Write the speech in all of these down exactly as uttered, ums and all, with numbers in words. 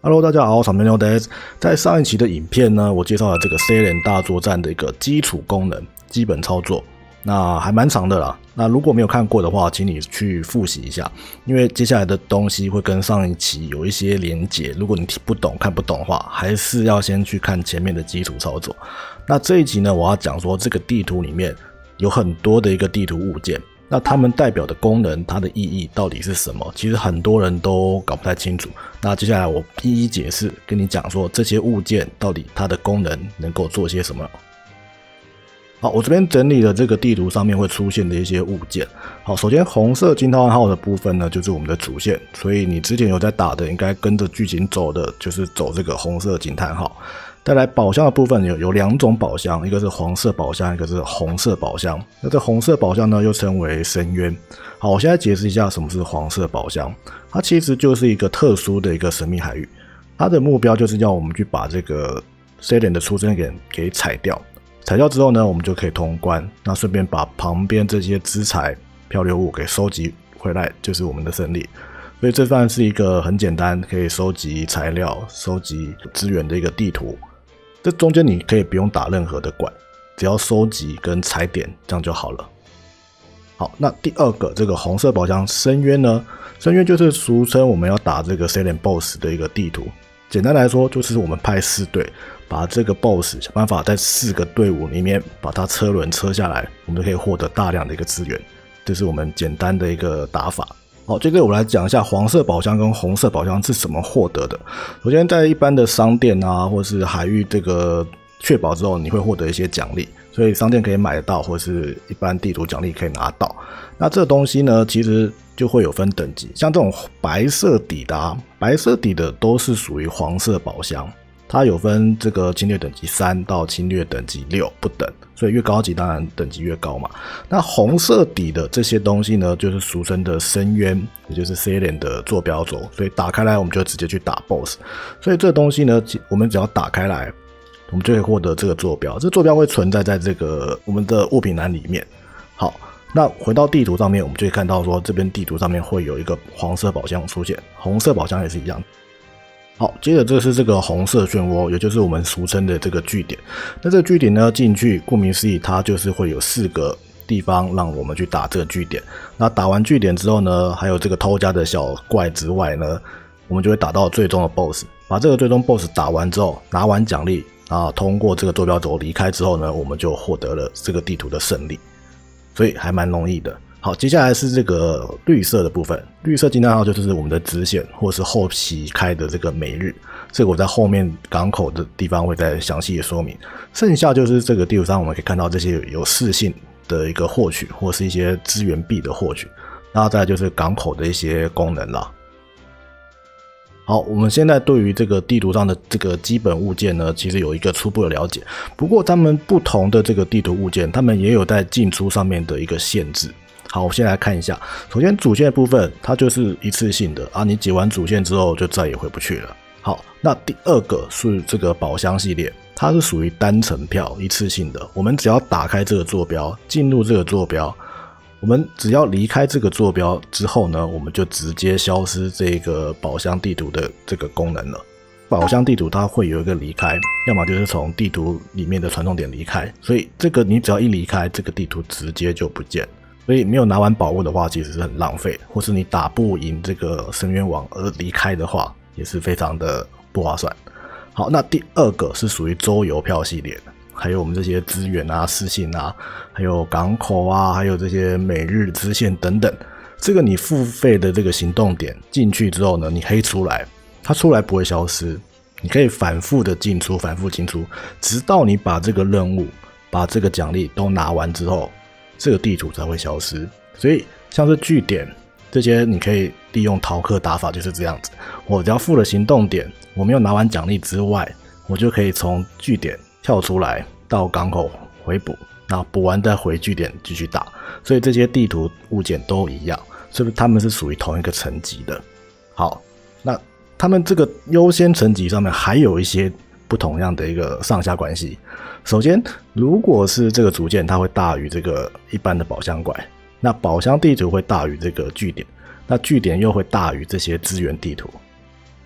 Hello， 大家好，我是 Samuel。在上一期的影片呢，我介绍了这个 C L A N 大作战的一个基础功能、基本操作，那还蛮长的啦。那如果没有看过的话，请你去复习一下，因为接下来的东西会跟上一期有一些连结。如果你听不懂、看不懂的话，还是要先去看前面的基础操作。那这一集呢，我要讲说这个地图里面有很多的一个地图物件。那它们代表的功能，它的意义到底是什么？其实很多人都搞不太清楚。那接下来我一一解释，跟你讲说这些物件到底它的功能能够做些什么。好，我这边整理了这个地图上面会出现的一些物件。好，首先红色惊涛暗号的部分呢，就是我们的主线，所以你之前有在打的，应该跟着剧情走的，就是走这个红色惊叹号。再来宝箱的部分有有两种宝箱，一个是黄色宝箱，一个是红色宝箱。那这红色宝箱呢，又称为深渊。好，我现在解释一下什么是黄色宝箱。它其实就是一个特殊的一个神秘海域，它的目标就是要我们去把这个 C L A N 的出生点给踩掉。踩掉之后呢，我们就可以通关。那顺便把旁边这些资财漂流物给收集回来，就是我们的胜利。所以这算是一个很简单，可以收集材料、收集资源的一个地图。这中间你可以不用打任何的管，只要收集跟踩点，这样就好了。好，那第二个这个红色宝箱深渊呢，深渊就是俗称我们要打这个 C L A N Boss 的一个地图。简单来说，就是我们派四队把这个 Boss 想办法在四个队伍里面把它车轮车下来，我们就可以获得大量的一个资源。这是我们简单的一个打法。好，接着我来讲一下黄色宝箱跟红色宝箱是怎么获得的。首先，在一般的商店啊，或是海域这个确保之后，你会获得一些奖励，所以商店可以买得到，或是一般地图奖励可以拿到。那这个东西呢，其实就会有分等级，像这种白色底的啊，白色底的都是属于黄色宝箱。它有分这个侵略等级三到侵略等级六不等，所以越高级当然等级越高嘛。那红色底的这些东西呢，就是俗称的深渊，也就是 C L A N 的坐标轴，所以打开来我们就直接去打 boss。所以这个东西呢，我们只要打开来，我们就可以获得这个坐标，这坐标会存在在这个我们的物品栏里面。好，那回到地图上面，我们就可以看到说这边地图上面会有一个黄色宝箱出现，红色宝箱也是一样。好，接着这是这个红色漩涡，也就是我们俗称的这个据点。那这个据点呢，进去顾名思义，它就是会有四个地方让我们去打这个据点。那打完据点之后呢，还有这个偷家的小怪之外呢，我们就会打到最终的 boss。把这个最终 boss 打完之后，拿完奖励啊，通过这个坐标轴离开之后呢，我们就获得了这个地图的胜利。所以还蛮容易的。好，接下来是这个绿色的部分。绿色惊叹号就是我们的支线，或是后期开的这个每日。这个我在后面港口的地方会再详细的说明。剩下就是这个地图上我们可以看到这些有视性的一个获取，或是一些资源币的获取。然后再来就是港口的一些功能啦。好，我们现在对于这个地图上的这个基本物件呢，其实有一个初步的了解。不过他们不同的这个地图物件，他们也有在进出上面的一个限制。好，我先来看一下。首先主线的部分，它就是一次性的啊，你解完主线之后就再也回不去了。好，那第二个是这个宝箱系列，它是属于单程票，一次性的。我们只要打开这个坐标，进入这个坐标，我们只要离开这个坐标之后呢，我们就直接消失这个宝箱地图的这个功能了。宝箱地图它会有一个离开，要么就是从地图里面的传送点离开，所以这个你只要一离开，这个地图直接就不见。所以没有拿完宝物的话，其实是很浪费，或是你打不赢这个深渊王而离开的话，也是非常的不划算。好，那第二个是属于周游票系列的，还有我们这些资源啊、视信啊，还有港口啊，还有这些每日支线等等。这个你付费的这个行动点进去之后呢，你可以出来，它出来不会消失，你可以反复的进出，反复进出，直到你把这个任务、把这个奖励都拿完之后。这个地图才会消失，所以像是据点这些，你可以利用逃课打法，就是这样子。我只要付了行动点，我没有拿完奖励之外，我就可以从据点跳出来到港口回补，然后补完再回据点继续打。所以这些地图物件都一样，所以他们是属于同一个层级的。好，那他们这个优先层级上面还有一些不同样的一个上下关系。首先，如果是这个组件，它会大于这个一般的宝箱怪，那宝箱地图会大于这个据点，那据点又会大于这些资源地图。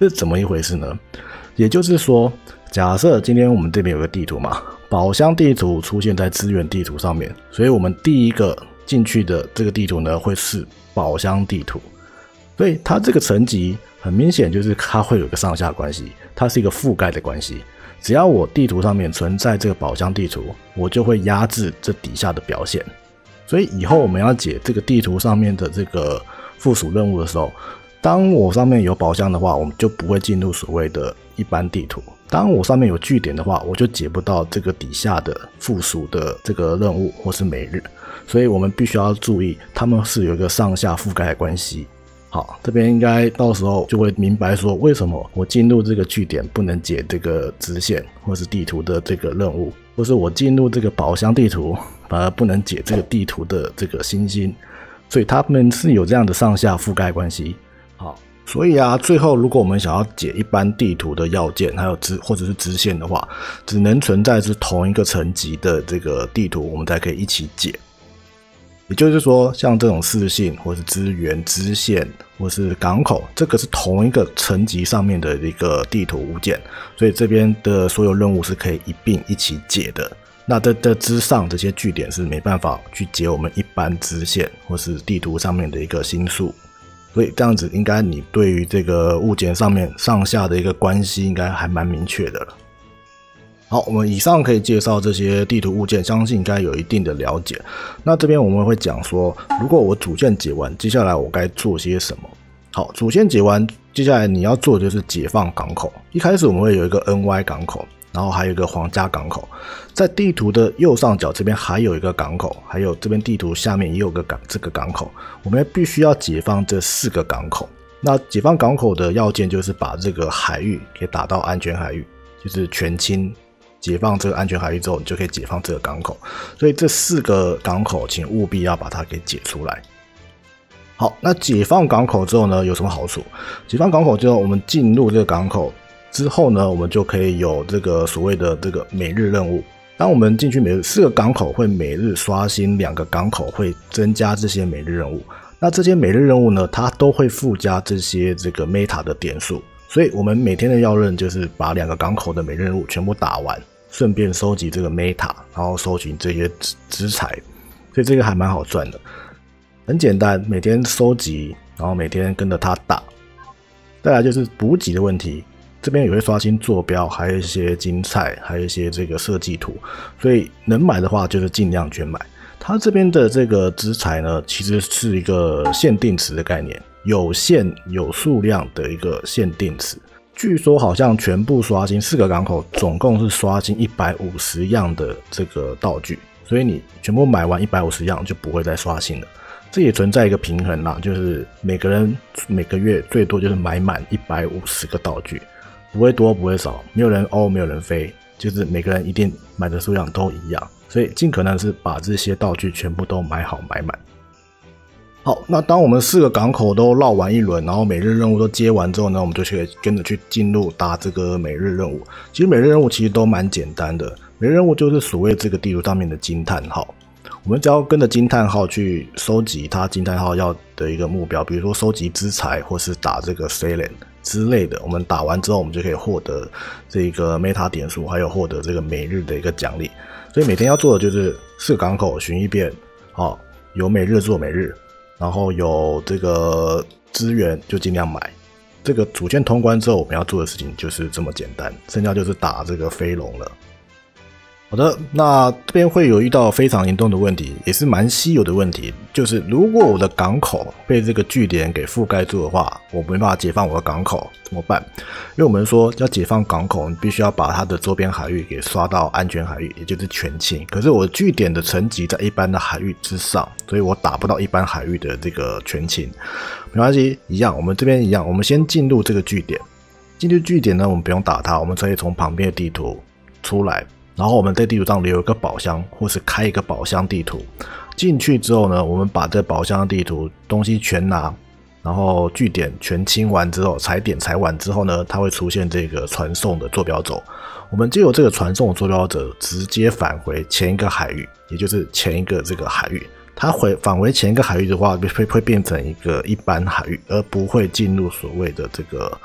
这是怎么一回事呢？也就是说，假设今天我们这边有个地图嘛，宝箱地图出现在资源地图上面，所以我们第一个进去的这个地图呢，会是宝箱地图。所以它这个层级很明显就是它会有一个上下关系，它是一个覆盖的关系。只要我地图上面存在这个宝箱地图，我就会压制这底下的表现。所以以后我们要解这个地图上面的这个附属任务的时候，当我上面有宝箱的话，我们就不会进入所谓的一般地图。当我上面有据点的话，我就解不到这个底下的附属的这个任务或是每日。所以我们必须要注意，它们是有一个上下覆盖的关系。好，这边应该到时候就会明白说，为什么我进入这个据点不能解这个支线或是地图的这个任务，或是我进入这个宝箱地图反而不能解这个地图的这个星星。所以它们是有这样的上下覆盖关系。好，所以啊，最后如果我们想要解一般地图的要件还有支或者是支线的话，只能存在是同一个层级的这个地图，我们才可以一起解。也就是说，像这种视信或是资源支线或是港口，这个是同一个层级上面的一个地图物件，所以这边的所有任务是可以一并一起解的。那这这之上这些据点是没办法去解我们一般支线或是地图上面的一个星数，所以这样子应该你对于这个物件上面上下的一个关系应该还蛮明确的了。好，我们以上可以介绍这些地图物件，相信应该有一定的了解。那这边我们会讲说，如果我主线解完，接下来我该做些什么？好，主线解完，接下来你要做的就是解放港口。一开始我们会有一个 N Y 港口，然后还有一个皇家港口，在地图的右上角这边还有一个港口，还有这边地图下面也有个港这个港口，我们必须要解放这四个港口。那解放港口的要件就是把这个海域给打到安全海域，就是全清。解放这个安全海域之后，你就可以解放这个港口。所以这四个港口，请务必要把它给解出来。好，那解放港口之后呢，有什么好处？解放港口之后，我们进入这个港口之后呢，我们就可以有这个所谓的这个每日任务。当我们进去每日四个港口会每日刷新，两个港口会增加这些每日任务。那这些每日任务呢，它都会附加这些这个 meta 的点数。所以我们每天的要任就是把两个港口的每日任务全部打完，顺便收集这个 meta， 然后收集这些资财，所以这个还蛮好赚的。很简单，每天收集，然后每天跟着它打。再来就是补给的问题，这边也会刷新坐标，还有一些金菜，还有一些这个设计图，所以能买的话就是尽量全买。它这边的这个资财呢，其实是一个限定词的概念，有限有数量的一个限定词。据说好像全部刷新四个港口，总共是刷新一百五十样的这个道具，所以你全部买完一百五十样就不会再刷新了。这也存在一个平衡啦，就是每个人每个月最多就是买满一百五十个道具，不会多不会少，没有人欧没有人飞，就是每个人一定买的数量都一样，所以尽可能是把这些道具全部都买好买满。好，那当我们四个港口都绕完一轮，然后每日任务都接完之后呢，我们就可以跟着去进入打这个每日任务。其实每日任务其实都蛮简单的，每日任务就是所谓这个地图上面的惊叹号。我们只要跟着惊叹号去收集它惊叹号要的一个目标，比如说收集资财或是打这个 Salen 之类的，我们打完之后我们就可以获得这个 meta 点数，还有获得这个每日的一个奖励。所以每天要做的就是四个港口巡一遍，好，有每日做每日，然后有这个资源就尽量买。这个主线通关之后我们要做的事情就是这么简单，剩下就是打这个飞龙了。好的，那这边会有遇到非常严重的问题，也是蛮稀有的问题，就是如果我的港口被这个据点给覆盖住的话，我没办法解放我的港口怎么办？因为我们说要解放港口，你必须要把它的周边海域给刷到安全海域，也就是全清。可是我据点的层级在一般的海域之上，所以我打不到一般海域的这个全清。没关系，一样，我们这边一样，我们先进入这个据点。进入据点呢，我们不用打它，我们可以从旁边的地图出来。然后我们在地图上留一个宝箱，或是开一个宝箱地图。进去之后呢，我们把这宝箱地图东西全拿，然后据点全清完之后，踩点踩完之后呢，它会出现这个传送的坐标轴。我们就有这个传送的坐标轴，直接返回前一个海域，也就是前一个这个海域。它回返回前一个海域的话，会会变成一个一般海域，而不会进入所谓的这个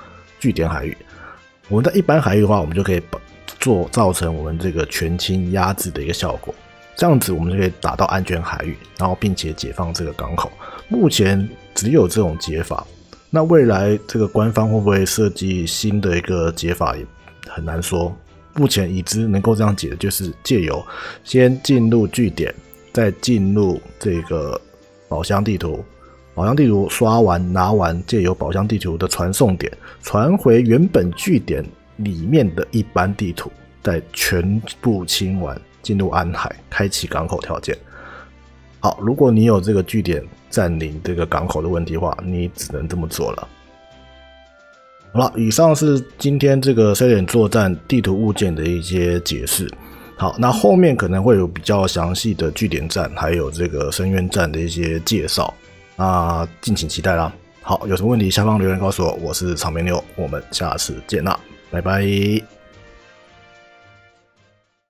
据点海域。我们在一般海域的话，我们就可以做造成我们这个全清压制的一个效果，这样子我们就可以打到安全海域，然后并且解放这个港口。目前只有这种解法，那未来这个官方会不会设计新的一个解法也很难说。目前已知能够这样解的就是借由先进入据点，再进入这个宝箱地图，宝箱地图刷完拿完，借由宝箱地图的传送点传回原本据点里面的一般地图，再全部清完，进入安海，开启港口条件。好，如果你有这个据点占领这个港口的问题的话，你只能这么做了。好了，以上是今天这个 C 点作战地图物件的一些解释。好，那后面可能会有比较详细的据点战，还有这个深渊战的一些介绍，那敬请期待啦。好，有什么问题下方留言告诉我，我是长眉牛，我们下次见啦，拜拜。